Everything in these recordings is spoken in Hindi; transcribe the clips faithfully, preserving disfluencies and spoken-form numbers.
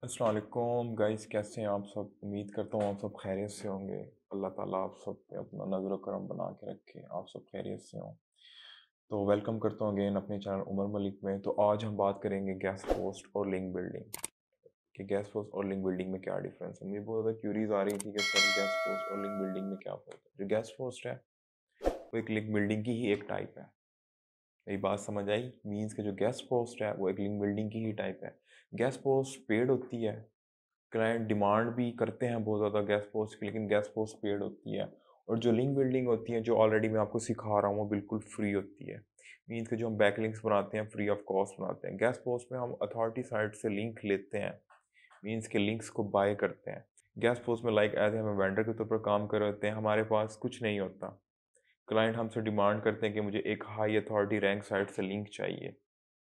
अस्सलाम वालेकुम गाइस, कैसे हैं आप सब। उम्मीद करता हूँ आप सब खैरियत से होंगे। अल्लाह ताला आप सब पे अपना नज़र करम बना के रखे, आप सब खैरियत से हों। तो वेलकम करता हूँ अगेन अपने चैनल उमर मलिक में। तो आज हम बात करेंगे गैस पोस्ट और लिंक बिल्डिंग, कि गैस पोस्ट और लिंक बिल्डिंग में क्या डिफरेंस है। मुझे बहुत ज़्यादा क्यूरीज आ रही थी कि सर गैस पोस्ट और लिंक बिल्डिंग में क्या फ़र्क है। जो गैस पोस्ट है वो एक लिंक बिल्डिंग की ही एक टाइप है। मेरी बात समझ आई। मीन्स कि जो गैस पोस्ट है वो एक लिंक बिल्डिंग की ही टाइप है। गैस पोस्ट पेड होती है, क्लाइंट डिमांड भी करते हैं बहुत ज़्यादा गैस पोस्ट की, लेकिन गैस पोस्ट पेड होती है। और जो लिंक बिल्डिंग होती है, जो ऑलरेडी मैं आपको सिखा रहा हूँ, वो बिल्कुल फ्री होती है। मीन्स कि जो हम बैक लिंक्स बनाते हैं फ्री ऑफ कॉस्ट बनाते हैं। गैस पोस्ट में हम अथॉरिटी साइट से लिंक लेते हैं, मीन्स के लिंक्स को बाय करते हैं। गैस पोस्ट में लाइक एज हमें वेंडर के तौर पर काम कर रहे होते हैं, हमारे पास कुछ नहीं होता। क्लाइंट हमसे डिमांड करते हैं कि मुझे एक हाई अथॉरिटी रैंक साइट से लिंक चाहिए।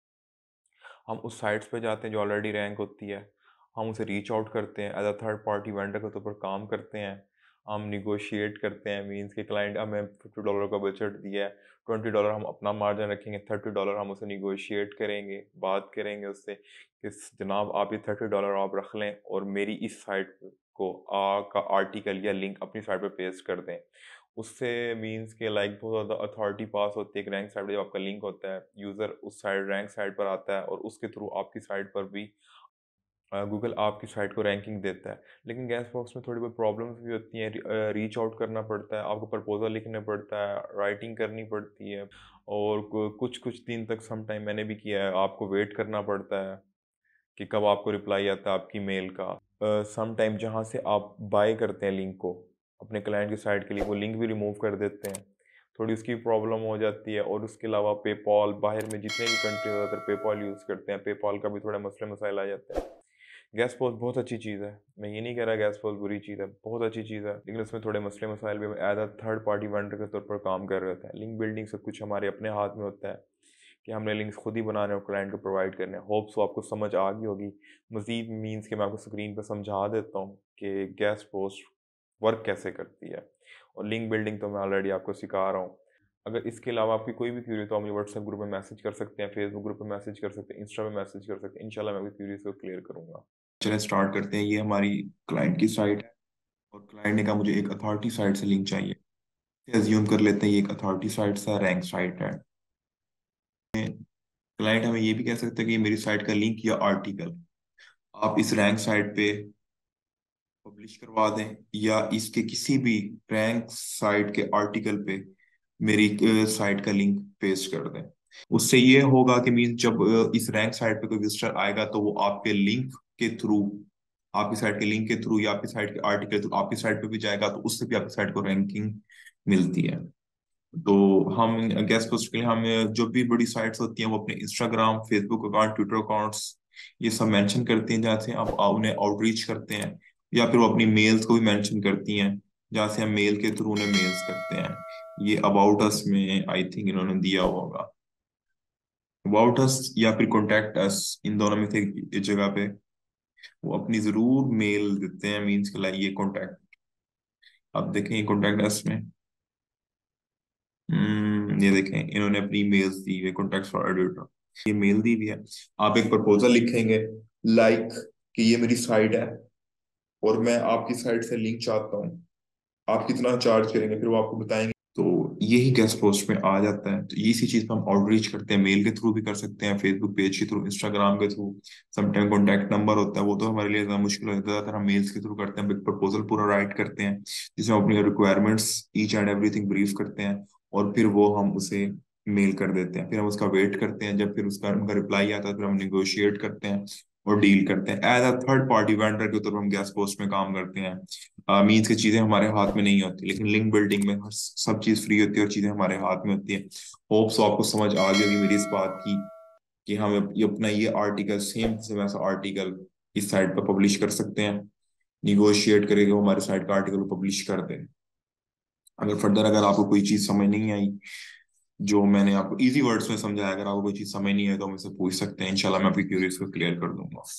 हम उस साइट्स पे जाते हैं जो ऑलरेडी रैंक होती है, हम उसे रीच आउट करते हैं, as a third party vendor के तौर पर काम करते हैं। हम निगोशिएट करते हैं, मीन्स के क्लाइंट हमें फिफ्टी डॉलर का बजट दिया है, ट्वेंटी डॉलर हम अपना मार्जिन रखेंगे, थर्टी डॉलर हम उसे निगोशिएट करेंगे, बात करेंगे उससे कि जनाब आप ये थर्टी डॉलर आप रख लें और मेरी इस साइट को आ का आर्टिकल या लिंक अपनी साइट पर पेस्ट कर दें। उससे मीन्स के लाइक बहुत ज़्यादा अथॉरिटी पास होती है। एक रैंक साइट पर जब आपका लिंक होता है, यूज़र उस साइड रैंक साइट पर आता है और उसके थ्रू आपकी साइट पर भी गूगल आपकी साइट को रैंकिंग देता है। लेकिन गैस बॉक्स में थोड़ी बहुत प्रॉब्लम्स भी होती हैं। रीच आउट करना पड़ता है, आपको प्रपोजल लिखना पड़ता है, राइटिंग करनी पड़ती है, और कुछ कुछ दिन तक सम टाइम मैंने भी किया है, आपको वेट करना पड़ता है कि कब आपको रिप्लाई आता है आपकी मेल का। सम टाइम जहाँ से आप बाय करते हैं लिंक को अपने क्लाइंट की साइट के लिए, वो लिंक भी रिमूव कर देते हैं, थोड़ी उसकी प्रॉब्लम हो जाती है। और उसके अलावा पेपॉल, बाहर में जितने भी कंट्री ज़्यादातर पेपॉल यूज़ करते हैं, पेपॉल का भी थोड़ा मसले मसाइल आ जाते हैं। गैस पोस्ट बहुत अच्छी चीज़ है, मैं ये नहीं कह रहा गैस पोस्ट बुरी चीज़ है, बहुत अच्छी चीज़ है, लेकिन उसमें थोड़े मसले मसाइल भी। As a third party vendor के तौर पर काम कर रहे होते हैं। लिंक बिल्डिंग सब कुछ हमारे अपने हाथ में होता है कि हमने लिंक्स खुद ही बनाने और क्लाइंट को प्रोवाइड करने हैं। होप सो आपको समझ आ गई होगी। मज़ीद मीन्स के मैं आपको स्क्रीन पर समझा देता हूँ कि गैस पोस्ट वर्क कैसे करती है, और लिंक बिल्डिंग तो मैं ऑलरेडी आपको सिखा रहा हूँ। अगर इसके अलावा आपकी कोई भी क्यूरी तो आप मुझे व्हाट्सएप ग्रुप में मैसेज कर सकते हैं, फेसबुक ग्रुप में मैसेज कर सकते हैं, इंस्टा पे मैसेज कर सकते हैं। इंशाल्लाह मैं आपकी क्यूरीज को क्लियर करूंगा। चलिए स्टार्ट करते हैं। ये हमारी क्लाइंट की साइट है और क्लाइंट ने कहा मुझे एक अथॉरिटी साइट से लिंक चाहिए। एज्यूम कर लेते हैं ये एक अथॉरिटी साइट सा रैंक साइट है। क्लाइंट हमें ये भी कह सकते हैं कि ये मेरी साइट का लिंक या आर्टिकल आप इस रैंक साइट पे पब्लिश करवा दें, या इसके किसी भी रैंक साइट के आर्टिकल पे मेरी साइट का लिंक पेस्ट कर दें। उससे ये होगा कि मीन जब अ, इस रैंक साइट पे कोई विजिटर आएगा तो वो आपके लिंक के थ्रू, आपकी साइट के लिंक के थ्रू या आपकी साइट के आर्टिकल के थ्रू आपकी साइट पे भी जाएगा, तो उससे भी आपकी साइट को रैंकिंग मिलती है। तो हम गैस पोस्ट के लिए हम जो भी बड़ी साइट्स होती हैं वो अपने Instagram, Facebook account, Twitter accounts ये सब मेंशन करती हैं, जहाँ से आप आप उन्हें आउटरीच करते हैं, या फिर वो अपनी मेल्स को भी मेंशन करती हैं जहाँ से हम मेल के थ्रू उन्हें मेल्स करते हैं। ये अबाउट अस में आई थिंक इन्होंने दिया होगा, अबाउट अस या फिर कॉन्टैक्ट अस, इन दोनों में से एक जगह पे वो अपनी जरूर मेल देते हैं, मीन्स के लाइक ये कॉन्टैक्ट, आप देखें ये कॉन्टैक्ट अस में। हम्म, ये देखें इन्होंने अपनी मेल्स दी हुई, कॉन्टैक्ट फॉर एडिटर, ये मेल दी हुई है। आप एक प्रपोजल लिखेंगे लाइक कि ये मेरी साइट है और मैं आपकी साइट से लिंक चाहता हूँ, आप कितना चार्ज करेंगे, फिर वो आपको बताएंगे। तो यही गेस्ट पोस्ट में आ जाता है। तो इसी चीज पे हम आउटरीच करते हैं, मेल के थ्रू भी कर सकते हैं, फेसबुक पेज के थ्रू, इंस्टाग्राम के थ्रू। समटाइम कॉन्टैक्ट नंबर होता है, वो तो हमारे लिए ज्यादा मुश्किल हो जाता है, ज्यादातर हम मेल्स के थ्रू करते हैं। हम एक प्रपोजल पूरा राइट करते हैं जिसमें हम अपनी requirements each and everything brief करते हैं, और फिर वो हम उसे मेल कर देते हैं। फिर हम उसका वेट करते हैं, जब फिर उसका उनका रिप्लाई आता है फिर हम निगोशिएट करते हैं और डील करते हैं। As a third party vendor के तौर पर हम गैस पोस्ट में काम करते हैं। मीन्स की चीजें हमारे हाथ में नहीं होती, लेकिन लिंक बिल्डिंग में हर सब चीज फ्री होती है और चीजें हमारे हाथ में होती है। होप सो आपको समझ आ गई होगी मेरी इस बात की कि हम ये अपना ये आर्टिकल सेम से वैसा आर्टिकल इस साइट पर पब्लिश कर सकते हैं, निगोशिएट करके वो हमारे साइट का आर्टिकल पब्लिश कर दें। अगर फर्दर अगर आपको कोई चीज समझ नहीं आई, जो मैंने आपको इजी वर्ड्स में समझाया, अगर आपको कोई चीज समझ नहीं आई तो हम मुझसे पूछ सकते हैं, इंशाल्लाह मैं आपकी क्यूरीज को क्लियर कर दूंगा।